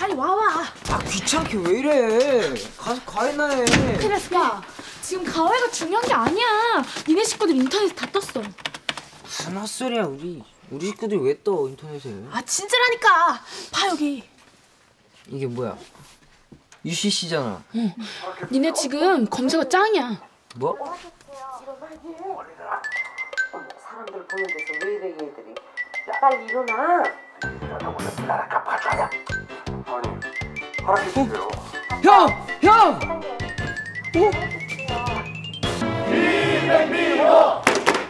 빨리 와와. 아 귀찮게 왜 이래. 가서 과외나 해. 그래서 야, 지금 과외가 중요한 게 아니야. 니네 식구들 인터넷에 다 떴어. 무슨 헛소리야. 우리 식구들 왜 떠 인터넷에. 아 진짜라니까. 봐 여기. 이게 뭐야? UCC잖아. 응. 니네 지금 검색어 짱이야. 뭐? 사람들 보는 데서 왜 이래 얘들이. 빨리 일어나. 나라 갚아줘야. 아니, 하락해주세요. 형! 이백미호!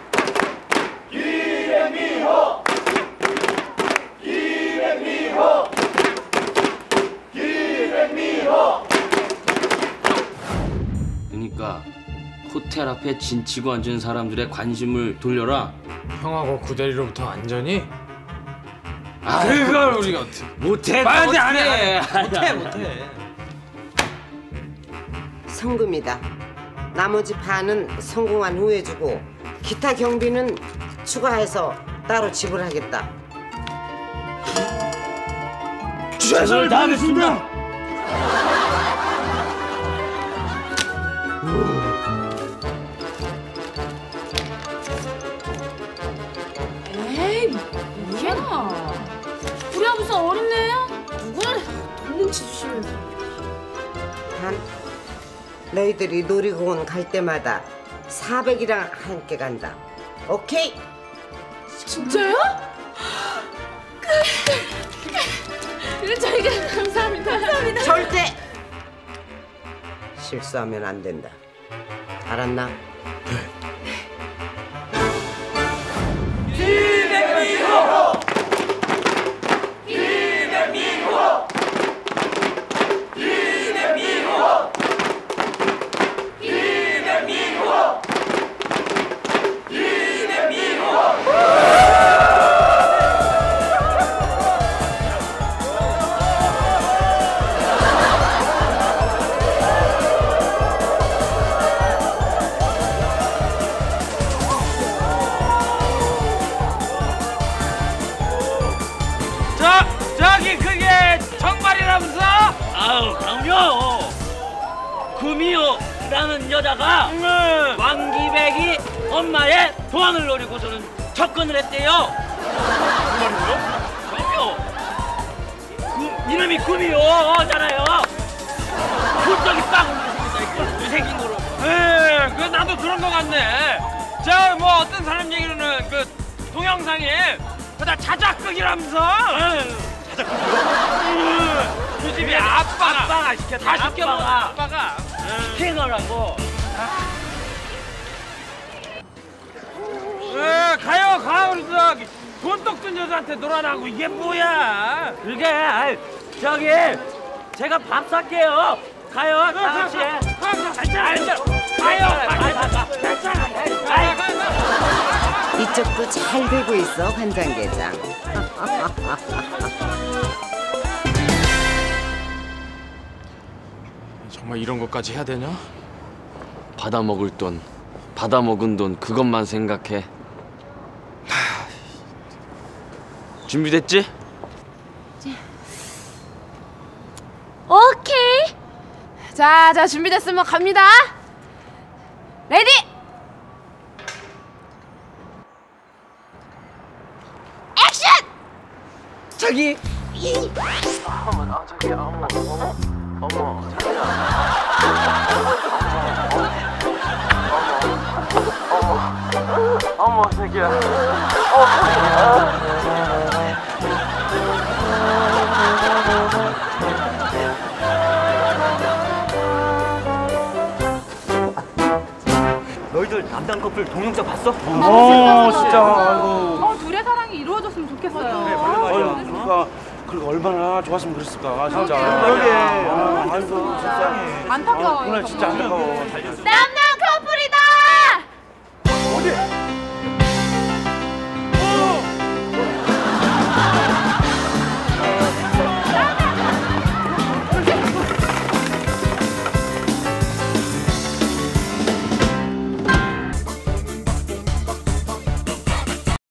이백미호! 이백미호! 이백미호! 그러니까 호텔 앞에 진치고 앉은 사람들의 관심을 돌려라. 형하고 구대리로부터 완전히? 그걸 우리가 못해. 말도 안 해. 못해. 성금이다. 나머지 반은 성공한 후에 주고 기타 경비는 추가해서 따로 지불하겠다. 최선을 다하겠습니다. 에이 뭐야. 우리가 무슨 어린애야? 누구를 돈 뭉치 주시면서. 단 너희들이 놀이공원 갈 때마다 400이랑 함께 간다. 오케이? 진짜요? 그래 저희가 감사합니다. 절대 실수하면 안 된다. 알았나? 이백미호! 이백미호! 이백미호! 이백미호! 이백미호! 저기 그게 정말이라면서? 아우 강요. 구미호라는 여자가 왕기백이 엄마의 도안을 노리고서는 접근을 했대요. 정말요? 그럼요. 이름이 구미호잖아요. 굴떡이 빵 생긴 거로. 그 나도 그런 거 같네. 저 뭐 어떤 사람 얘기로는 그 동영상에 그다 자작극이라면서. 그 집이 아빠가 시켰다. 다 시켜먹어. 아빠가 시켜놓으라고. 가요 우리 돈독 든 여자한테 놀아나고 이게 뭐야? 그게 저기 제가 밥 살게요. 가요 다 같이. 괜찮아. 이쪽도 잘 되고 있어, 간장게장. 정말 이런 것까지 해야 되냐? 받아먹을 돈, 받아먹은 돈 그것만 생각해. 준비됐지? 오케이. 자 준비됐으면 갑니다. 레디. 액션. 자기. 어머 자기야. 너희들 남단 커플 동영상 봤어? 진짜. 아이고. 둘의 사랑이 이루어졌으면 좋겠어요. 그러니까 얼마나 좋았으면 그랬을까 진짜. 그러게. 아이고 진짜. 안타까워요. 오늘 진짜 안타까워. 땀